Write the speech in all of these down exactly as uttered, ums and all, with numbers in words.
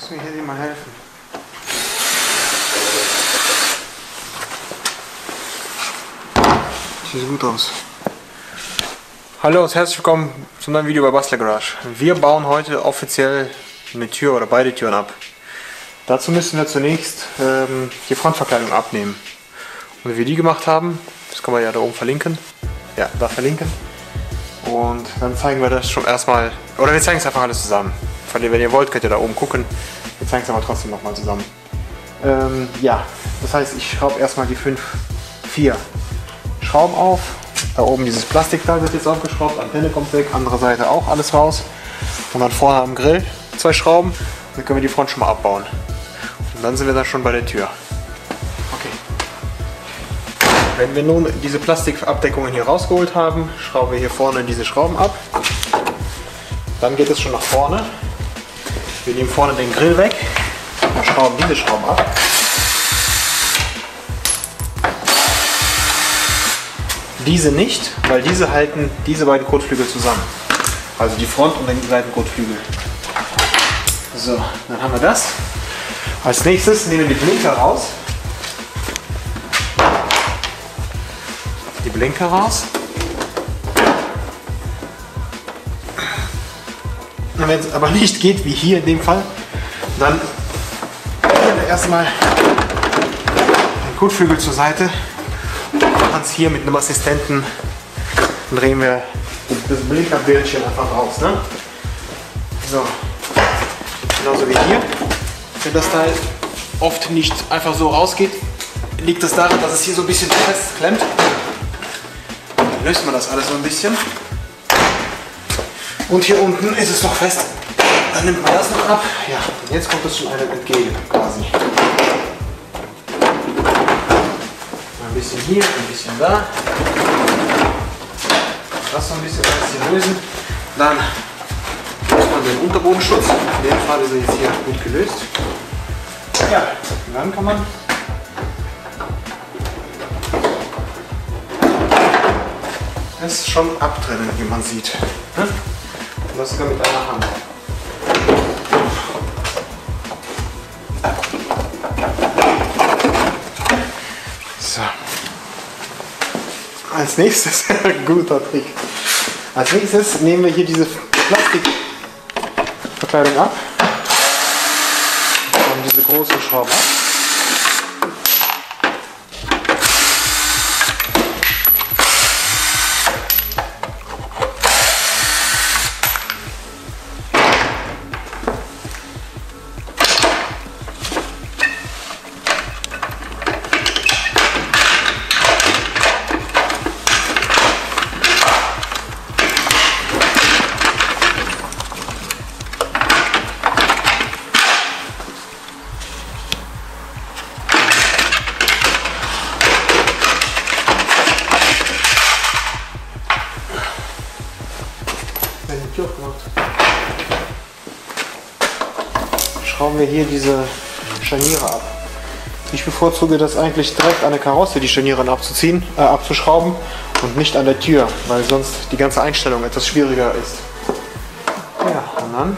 Kannst du mir hier mal helfen? Sieht gut aus. Hallo und herzlich willkommen zum neuen Video bei Bastler Garage. Wir bauen heute offiziell eine Tür oder beide Türen ab. Dazu müssen wir zunächst ähm, die Frontverkleidung abnehmen. Und wie wir die gemacht haben, das kann man ja da oben verlinken. Ja, da verlinken. Und dann zeigen wir das schon erstmal, oder wir zeigen es einfach alles zusammen. Wenn ihr wollt, könnt ihr da oben gucken. Wir zeigen es aber trotzdem nochmal zusammen. Ähm, ja, das heißt, ich schraube erstmal die fünf, vier Schrauben auf. Da oben dieses Plastikteil wird jetzt aufgeschraubt, Antenne kommt weg, andere Seite auch alles raus. Und dann vorne am Grill zwei Schrauben, dann können wir die Front schon mal abbauen. Und dann sind wir dann schon bei der Tür. Okay. Wenn wir nun diese Plastikabdeckungen hier rausgeholt haben, schrauben wir hier vorne diese Schrauben ab. Dann geht es schon nach vorne. Wir nehmen vorne den Grill weg und schrauben diese Schrauben ab. Diese nicht, weil diese halten diese beiden Kotflügel zusammen. Also die Front und den Seitenkotflügel. So, dann haben wir das. Als nächstes nehmen wir die Blinker raus. Die Blinker raus. Wenn es aber nicht geht, wie hier in dem Fall, dann nehmen wir erstmal den Kotflügel zur Seite und machen es hier mit einem Assistenten, dann drehen wir das Blinkerbildchen einfach raus. Ne? So, genauso wie hier. Wenn das Teil oft nicht einfach so rausgeht, liegt es daran, dass es hier so ein bisschen festklemmt. Dann löst man das alles so ein bisschen. Und hier unten ist es noch fest. Dann nimmt man das noch ab. Ja, und jetzt kommt es schon einem entgegen, quasi. Ein bisschen hier, ein bisschen da. Das so ein bisschen, ein bisschen lösen. Dann muss man den Unterbodenschutz. In dem Fall ist er jetzt hier gut gelöst. Ja, und dann kann man es schon abtrennen, wie man sieht. Und das sogar mit einer Hand. So. Als nächstes, guter Trick. Als nächstes nehmen wir hier diese Plastikverkleidung ab. Und diese große Schraube ab. Schrauben wir hier diese Scharniere ab. Ich bevorzuge das eigentlich direkt an der Karosse, die Scharniere abzuziehen, äh, abzuschrauben und nicht an der Tür, weil sonst die ganze Einstellung etwas schwieriger ist. Ja, und dann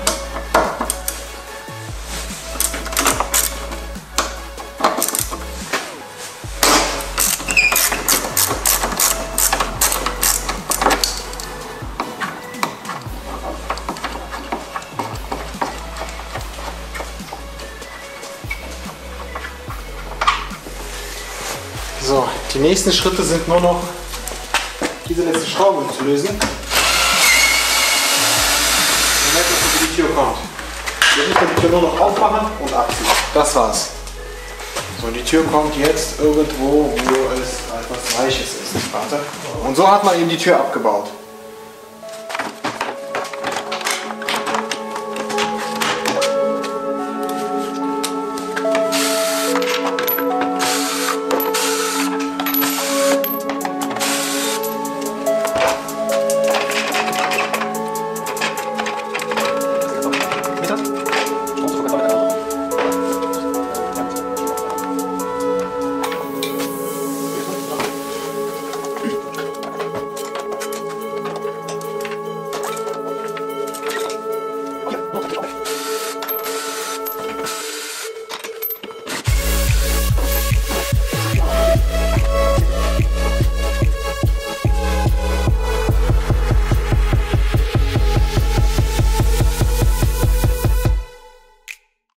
so, die nächsten Schritte sind nur noch diese letzte Schraube zu lösen. Dann merkt man, wie die Tür kommt. Jetzt müssen wir die Tür nur noch aufmachen und abziehen. Das war's. So, die Tür kommt jetzt irgendwo, wo es etwas Weiches ist. Warte. Und so hat man eben die Tür abgebaut.